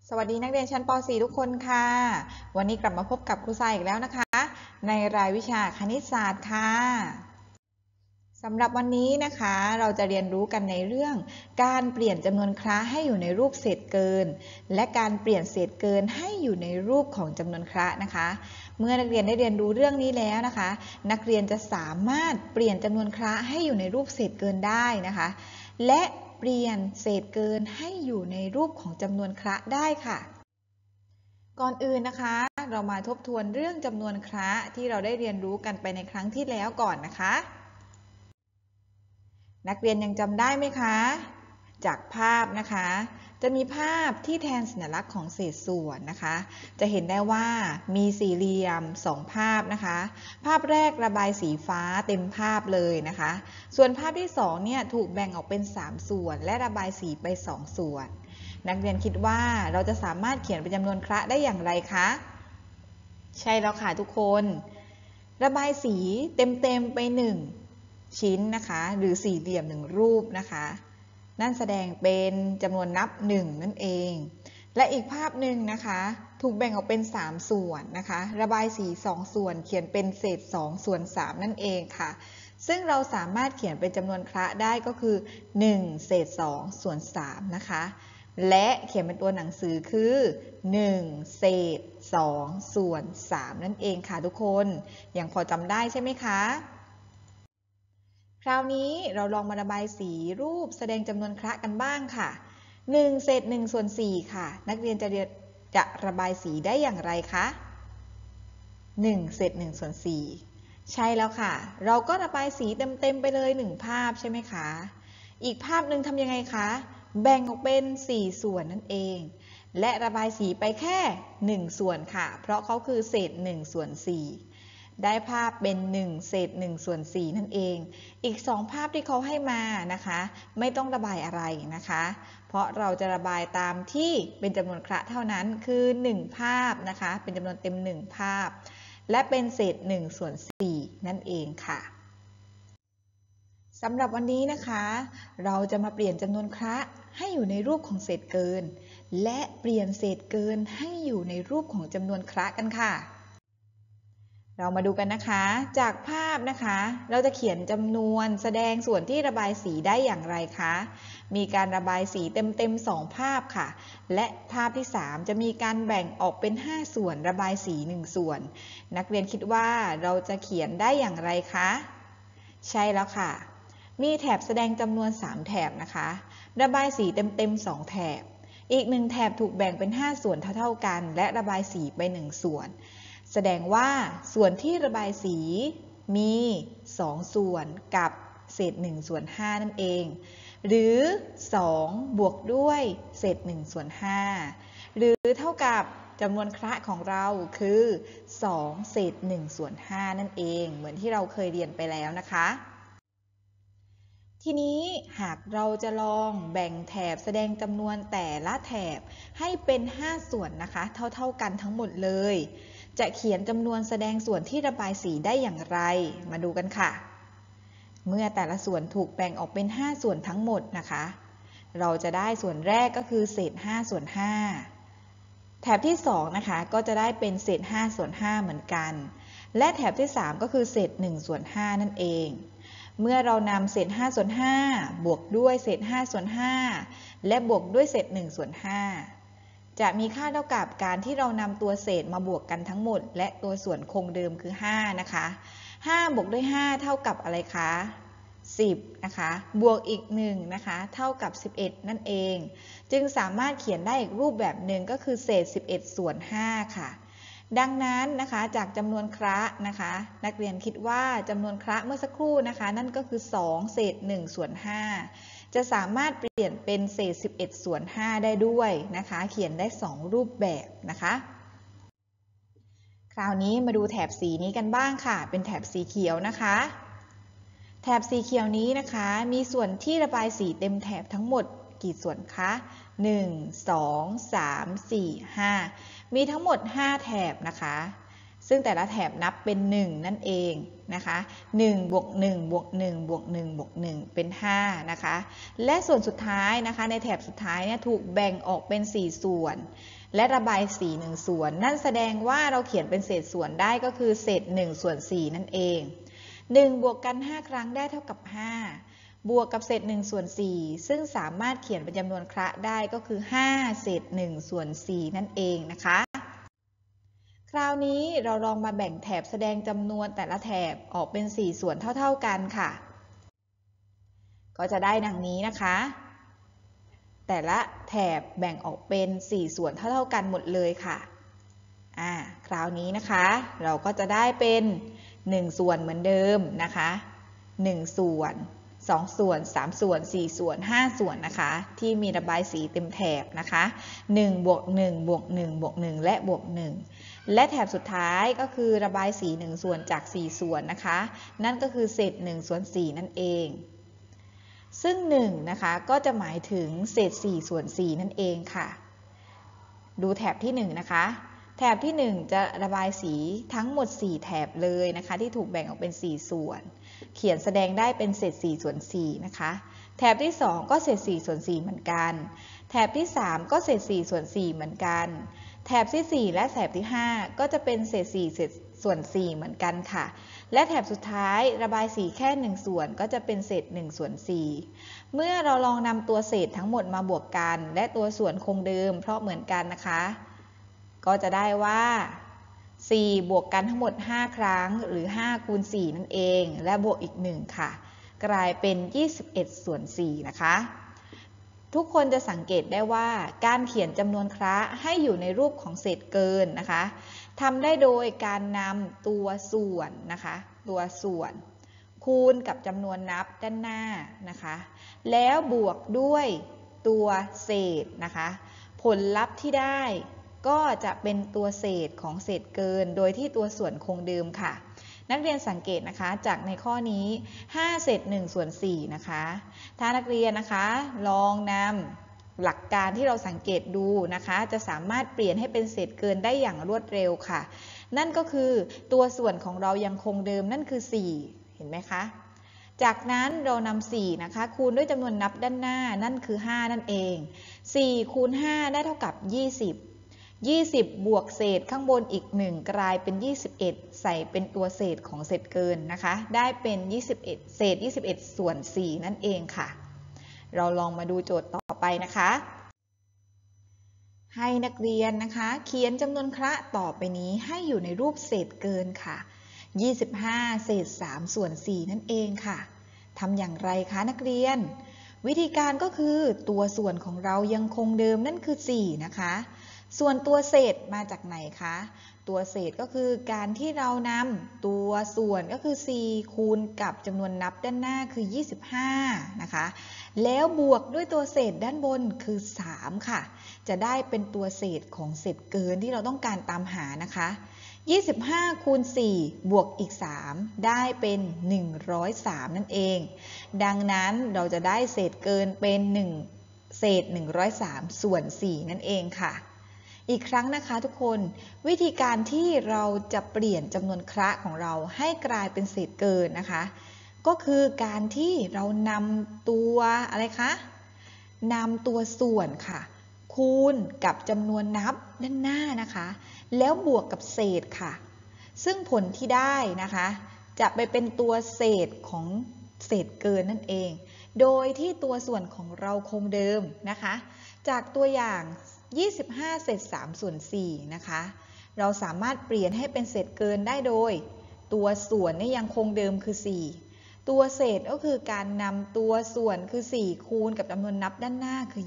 สวัสดีนักเรียนชั้นป .4 ทุกคนค่ะวันนี้กลับมาพบกับครูทรายอีกแล้วนะคะในรายวิชาคณิตศาสตร์ค่ะสำหรับวันนี้นะคะเราจะเรียนรู้กันในเรื่องการเปลี่ยนจำนวนคละให้อยู่ในรูปเศษเกินและการเปลี่ยนเศษเกินให้อยู่ในรูปของจำนวนคละนะคะเมื่อนักเรียนได้เรียนรู้เรื่องนี้แล้วนะคะนักเรียนจะสามารถเปลี่ยนจำนวนคละให้อยู่ในรูปเศษเกินได้นะคะและเปลี่ยนเศษเกินให้อยู่ในรูปของจำนวนคละได้ค่ะก่อนอื่นนะคะเรามาทบทวนเรื่องจำนวนคละที่เราได้เรียนรู้กันไปในครั้งที่แล้วก่อนนะคะนักเรียนยังจำได้ไหมคะจากภาพนะคะจะมีภาพที่แทนสัญลักษณ์ของเศษส่วนนะคะจะเห็นได้ว่ามีสี่เหลี่ยม2ภาพนะคะภาพแรกระบายสีฟ้าเต็มภาพเลยนะคะส่วนภาพที่2เนี่ยถูกแบ่งออกเป็น3ส่วนและระบายสีไป2ส่วนนักเรียนคิดว่าเราจะสามารถเขียนเป็นจำนวนคละได้อย่างไรคะใช่แล้วค่ะทุกคนระบายสีเต็มๆไป1ชิ้นนะคะหรือสี่เหลี่ยม1รูปนะคะนั่นแสดงเป็นจำนวนนับ1นั่นเองและอีกภาพหนึ่งนะคะถูกแบ่งออกเป็น3ส่วนนะคะระบายสี2ส่วนเขียนเป็นเศษ2ส่วน3นั่นเองค่ะซึ่งเราสามารถเขียนเป็นจำนวนคละได้ก็คือ1เศษ2ส่วน3นะคะและเขียนเป็นตัวหนังสือคือ1เศษ2ส่วน3นั่นเองค่ะทุกคนยังพอจำได้ใช่ไหมคะคราวนี้เราลองมาระบายสีรูปแสดงจำนวนคละกันบ้างค่ะ1เศษ1ส่วน4ค่ะนักเรียนจะระบายสีได้อย่างไรคะ1เศษ1ส่วน4ใช่แล้วค่ะเราก็ระบายสีเต็มไปเลย1ภาพใช่ไหมคะอีกภาพหนึ่งทำยังไงคะแบ่งออกเป็น4ส่วนนั่นเองและระบายสีไปแค่1ส่วนค่ะเพราะเขาคือเศษ1ส่วน4ได้ภาพเป็น1เศษ1ส่วน4นั่นเองอีก2ภาพที่เขาให้มานะคะไม่ต้องระบายอะไรนะคะเพราะเราจะระบายตามที่เป็นจำนวนคละเท่านั้นคือ1ภาพนะคะเป็นจำนวนเต็ม1ภาพและเป็นเศษ1ส่วน4นั่นเองค่ะสำหรับวันนี้นะคะเราจะมาเปลี่ยนจำนวนคละให้อยู่ในรูปของเศษเกินและเปลี่ยนเศษเกินให้อยู่ในรูปของจำนวนคละกันค่ะเรามาดูกันนะคะจากภาพนะคะเราจะเขียนจำนวนแสดงส่วนที่ระบายสีได้อย่างไรคะมีการระบายสีเต็ม2ภาพค่ะและภาพที่3จะมีการแบ่งออกเป็น5ส่วนระบายสี1ส่วนนักเรียนคิดว่าเราจะเขียนได้อย่างไรคะใช่แล้วค่ะมีแถบแสดงจำนวน3แถบนะคะระบายสีเต็ม2แถบอีก1แถบถูกแบ่งเป็น5ส่วนเท่าๆกันและระบายสีไป1ส่วนแสดงว่าส่วนที่ระบายสีมี2ส่วนกับเศษ1ส่วน5นั่นเองหรือ2บวกด้วยเศษ1ส่วน5หรือเท่ากับจำนวนคละของเราคือ2เศษ1ส่วน5นั่นเองเหมือนที่เราเคยเรียนไปแล้วนะคะทีนี้หากเราจะลองแบ่งแถบแสดงจำนวนแต่ละแถบให้เป็น5ส่วนนะคะเท่ากันทั้งหมดเลยจะเขียนจำนวนแสดงส่วนที่ระบายสีได้อย่างไรมาดูกันค่ะเมื่อแต่ละส่วนถูกแบ่งออกเป็น5ส่วนทั้งหมดนะคะเราจะได้ส่วนแรกก็คือเศษ5ส่วน5แถบที่2นะคะก็จะได้เป็นเศษ5ส่วน5เหมือนกันและแถบที่3ก็คือเศษ1ส่วน5นั่นเองเมื่อเรานำเศษ5ส่วน5บวกด้วยเศษ5ส่วน5และบวกด้วยเศษ1ส่วน5จะมีค่าเท่ากับการที่เรานำตัวเศษมาบวกกันทั้งหมดและตัวส่วนคงเดิมคือ5นะคะ5บวกด้วย5เท่ากับอะไรคะ10นะคะบวกอีก1นะคะเท่ากับ11นั่นเองจึงสามารถเขียนได้อีกรูปแบบหนึ่งก็คือเศษ11ส่วน5ค่ะดังนั้นนะคะจากจำนวนคละนะคะนักเรียนคิดว่าจำนวนคละเมื่อสักครู่นะคะนั่นก็คือ2เศษ1ส่วน5จะสามารถเปลี่ยนเป็นเศษ11ส่วน5ได้ด้วยนะคะเขียนได้2รูปแบบนะคะคราวนี้มาดูแถบสีนี้กันบ้างค่ะเป็นแถบสีเขียวนะคะแถบสีเขียวนี้นะคะมีส่วนที่ระบายสีเต็มแถบทั้งหมดกี่ส่วนคะ1 2 3 4 5มีทั้งหมด5แถบนะคะซึ่งแต่ละแถบนับเป็น1นั่นเองนะคะ1บวก1บวก1บวก1บวก1เป็น5นะคะและส่วนสุดท้ายนะคะในแถบสุดท้ายเนี่ยถูกแบ่งออกเป็น4ส่วนและระบายสี1ส่วนนั่นแสดงว่าเราเขียนเป็นเศษส่วนได้ก็คือเศษ1ส่วน4นั่นเอง1บวกกัน5ครั้งได้เท่ากับ5บวกกับเศษ1ส่วน4ซึ่งสามารถเขียนเป็นจำนวนคระได้ก็คือ5เศษ1ส่วน4นั่นเองนะคะคราวนี้เราลองมาแบ่งแถบแสดงจำนวนแต่ละแถบออกเป็น4ส่วนเท่าๆกันค่ะก็จะได้ดังนี้นะคะแต่ละแถบแบ่งออกเป็น4ส่วนเท่าๆกันหมดเลยค่ะคราวนี้นะคะเราก็จะได้เป็น1ส่วนเหมือนเดิมนะคะ1ส่วน2ส่วน3ส่วน4ส่วน5ส่วนนะคะที่มีระบายสีเต็มแถบนะคะ1บวก1บวก1บวก1และบวก1และแถบสุดท้ายก็คือระบายสี1ส่วนจาก4ส่วนนะคะนั่นก็คือเศษ1ส่วน4นั่นเองซึ่ง1นะคะก็จะหมายถึงเศษ4ส่วน4นั่นเองค่ะดูแถบที่1นะคะแถบที่1จะระบายสีทั้งหมด4แถบเลยนะคะที่ถูกแบ่งออกเป็น4ส่วนเขียนแสดงได้เป็นเศษ4ส่วน4นะคะแถบที่2ก็เศษ4ส่วน4เหมือนกันแถบที่3ก็เศษ4ส่วน4เหมือนกันแถบที่4และแถบที่5ก็จะเป็นเศษ4ส่วน4เหมือนกันค่ะและแถบสุดท้ายระบายสีแค่1ส่วนก็จะเป็นเศษ1ส่วน4เมื่อเราลองนำตัวเศษทั้งหมดมาบวกกันและตัวส่วนคงเดิมเพราะเหมือนกันนะคะก็จะได้ว่า4บวกกันทั้งหมด5ครั้งหรือ5คูณ4นั่นเองและบวกอีก1ค่ะกลายเป็น21ส่วน4นะคะทุกคนจะสังเกตได้ว่าการเขียนจำนวนคระให้อยู่ในรูปของเศษเกินนะคะทำได้โดยการนำตัวส่วนนะคะตัวส่วนคูณกับจำนวนนับด้านหน้านะคะแล้วบวกด้วยตัวเศษนะคะผลลัพธ์ที่ได้ก็จะเป็นตัวเศษของเศษเกินโดยที่ตัวส่วนคงเดิมค่ะนักเรียนสังเกตนะคะจากในข้อนี้5เศษ1ส่วน4นะคะถ้านักเรียนนะคะลองนำหลักการที่เราสังเกตดูนะคะจะสามารถเปลี่ยนให้เป็นเศษเกินได้อย่างรวดเร็วค่ะนั่นก็คือตัวส่วนของเรายังคงเดิมนั่นคือ4เห็นไหมคะจากนั้นเรานำ4นะคะคูณด้วยจำนวนนับด้านหน้านั่นคือ5นั่นเอง4คูณ5ได้เท่ากับ20บวกเศษข้างบนอีก1กลายเป็น21ใส่เป็นตัวเศษของเศษเกินนะคะได้เป็น21เศษ21ส่วน4นั่นเองค่ะเราลองมาดูโจทย์ต่อไปนะคะให้นักเรียนนะคะเขียนจำนวนคระต่อไปนี้ให้อยู่ในรูปเศษเกินค่ะ25เศษ3ส่วน4นั่นเองค่ะทำอย่างไรคะนักเรียนวิธีการก็คือตัวส่วนของเรายังคงเดิมนั่นคือ4นะคะส่วนตัวเศษมาจากไหนคะตัวเศษก็คือการที่เรานำตัวส่วนก็คือ4คูณกับจำนวนนับด้านหน้าคือ25นะคะแล้วบวกด้วยตัวเศษด้านบนคือ3ค่ะจะได้เป็นตัวเศษของเศษเกินที่เราต้องการตามหานะคะ25คูณ4บวกอีก3ได้เป็น103นั่นเองดังนั้นเราจะได้เศษเกินเป็นเศษ103ส่วน4นั่นเองค่ะอีกครั้งนะคะทุกคนวิธีการที่เราจะเปลี่ยนจำนวนคระของเราให้กลายเป็นเศษเกินนะคะก็คือการที่เรานำตัวอะไรคะนำตัวส่วนค่ะคูณกับจำนวนนับด้านหน้านะคะแล้วบวกกับเศษค่ะซึ่งผลที่ได้นะคะจะไปเป็นตัวเศษของเศษเกินนั่นเองโดยที่ตัวส่วนของเราคงเดิมนะคะจากตัวอย่าง25เศษ3ส่วน4นะคะเราสามารถเปลี่ยนให้เป็นเศษเกินได้โดยตัวส่วนนี่ยังคงเดิมคือ4ตัวเศษก็คือการนำตัวส่วนคือ4คูณกับจำนวนนับด้านหน้าคือ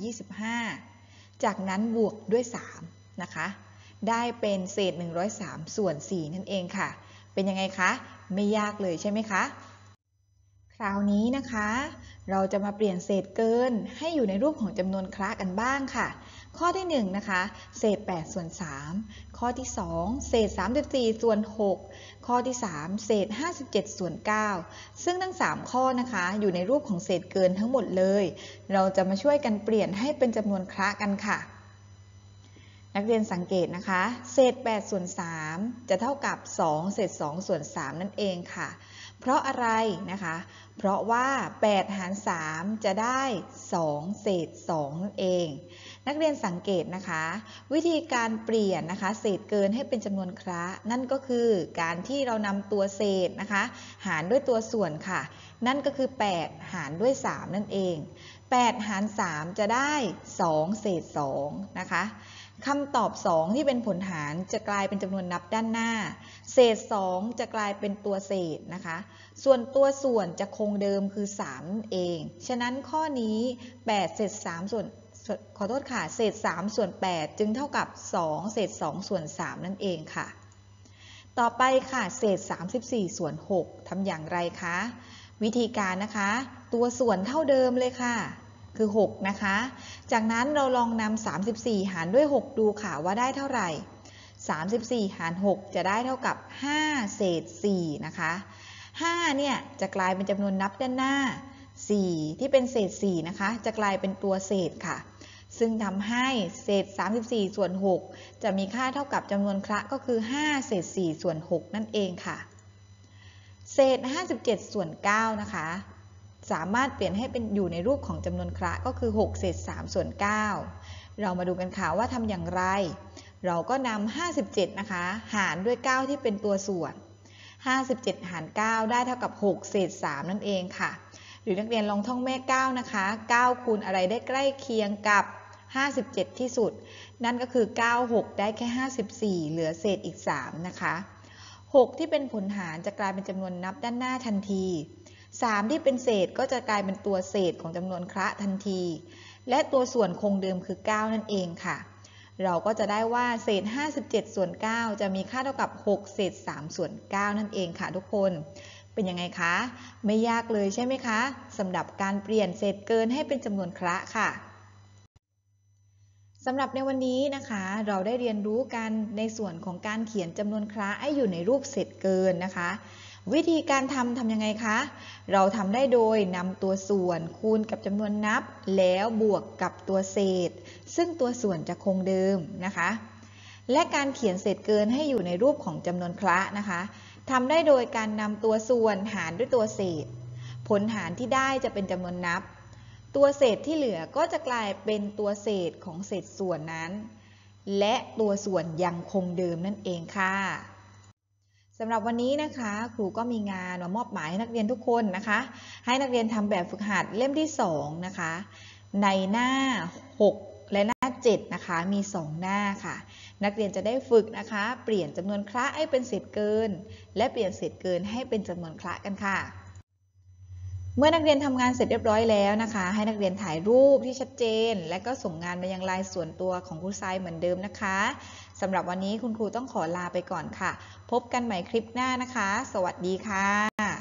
25จากนั้นบวกด้วย3นะคะได้เป็นเศษ103ส่วน4นั่นเองค่ะเป็นยังไงคะไม่ยากเลยใช่ไหมคะคราวนี้นะคะเราจะมาเปลี่ยนเศษเกินให้อยู่ในรูปของจำนวนคระกันบ้างค่ะข้อที่1นะคะเศษ8ส่วน3ข้อที่2เศษ34ส่วน6ข้อที่3เศษ57ส่วน9ซึ่งทั้ง3ข้อนะคะอยู่ในรูปของเศษเกินทั้งหมดเลยเราจะมาช่วยกันเปลี่ยนให้เป็นจำนวนคระกันค่ะนักเรียนสังเกตนะคะเศษ8ส่วน3จะเท่ากับ2เศษ2ส่วน3นั่นเองค่ะเพราะอะไรนะคะเพราะว่า8หาร3จะได้2เศษ2นั่นเองนักเรียนสังเกตนะคะวิธีการเปลี่ยนนะคะเศษเกินให้เป็นจำนวนคระนั่นก็คือการที่เรานำตัวเศษนะคะหารด้วยตัวส่วนค่ะนั่นก็คือ8หารด้วย3นั่นเอง8หาร3จะได้2เศษ2นะคะคำตอบ2ที่เป็นผลหารจะกลายเป็นจำนวนนับด้านหน้าเศษ2จะกลายเป็นตัวเศษนะคะส่วนตัวส่วนจะคงเดิมคือ3นั่นเองฉะนั้นข้อนี้8เศษ3ส่วนขอโทษค่ะเศษ3ส่วน8จึงเท่ากับ2เศษ2ส่วน3นั่นเองค่ะต่อไปค่ะเศษ34ส่วน6ทำอย่างไรคะวิธีการนะคะตัวส่วนเท่าเดิมเลยค่ะคือ6นะคะจากนั้นเราลองนำ34หารด้วย6ดูค่ะว่าได้เท่าไหร่34หาร6จะได้เท่ากับ5เศษ4นะคะ5เนี่ยจะกลายเป็นจำนวนนับด้านหน้า4ที่เป็นเศษ4นะคะจะกลายเป็นตัวเศษค่ะซึ่งทำให้เศษ34ส่วน6จะมีค่าเท่ากับจำนวนคระก็คือ5เศษ4ส่วน6นั่นเองค่ะเศษ57ส่วน9นะคะสามารถเปลี่ยนให้เป็นอยู่ในรูปของจำนวนคระก็คือ6เศษ3ส่วน9เรามาดูกันค่ะว่าทำอย่างไรเราก็นำ57นะคะหารด้วย9ที่เป็นตัวส่วน57หาร9ได้เท่ากับ6เศษ3นั่นเองค่ะหรือนักเรียนลองท่องแม่9นะคะ9คูณอะไรได้ใกล้เคียงกับ57ที่สุดนั่นก็คือ9 6ได้แค่54เหลือเศษอีก3นะคะ6ที่เป็นผลหารจะกลายเป็นจำนวนนับด้านหน้าทันที3ที่เป็นเศษก็จะกลายเป็นตัวเศษของจำนวนคระทันทีและตัวส่วนคงเดิมคือ9นั่นเองค่ะเราก็จะได้ว่าเศษ57ส่วน9จะมีค่าเท่ากับ6เศษ3ส่วน9นั่นเองค่ะทุกคนเป็นยังไงคะไม่ยากเลยใช่ไหมคะสำหรับการเปลี่ยนเศษเกินให้เป็นจำนวนคระค่ะสำหรับในวันนี้นะคะเราได้เรียนรู้กันในส่วนของการเขียนจำนวนคระให้อยู่ในรูปเศษเกินนะคะวิธีการทำยังไงคะเราทำได้โดยนำตัวส่วนคูณกับจำนวนนับแล้วบวกกับตัวเศษซึ่งตัวส่วนจะคงเดิมนะคะและการเขียนเศษเกินให้อยู่ในรูปของจำนวนคระนะคะทำได้โดยการนำตัวส่วนหารด้วยตัวเศษผลหารที่ได้จะเป็นจำนวนนับตัวเศษที่เหลือก็จะกลายเป็นตัวเศษของเศษส่วนนั้นและตัวส่วนยังคงเดิมนั่นเองค่ะสำหรับวันนี้นะคะครูก็มีงานมามอบหมายให้นักเรียนทุกคนนะคะให้นักเรียนทำแบบฝึกหัดเล่มที่2นะคะในหน้า6และหน้า7นะคะมี2หน้าค่ะนักเรียนจะได้ฝึกนะคะเปลี่ยนจำนวนคระให้เป็นเศษเกินและเปลี่ยนเศษเกินให้เป็นจำนวนคระกันค่ะเมื่อนักเรียนทำงานเสร็จเรียบร้อยแล้วนะคะให้นักเรียนถ่ายรูปที่ชัดเจนและก็ส่งงานมายังไลน์ส่วนตัวของครูทรายเหมือนเดิมนะคะสำหรับวันนี้คุณครูต้องขอลาไปก่อนค่ะพบกันใหม่คลิปหน้านะคะสวัสดีค่ะ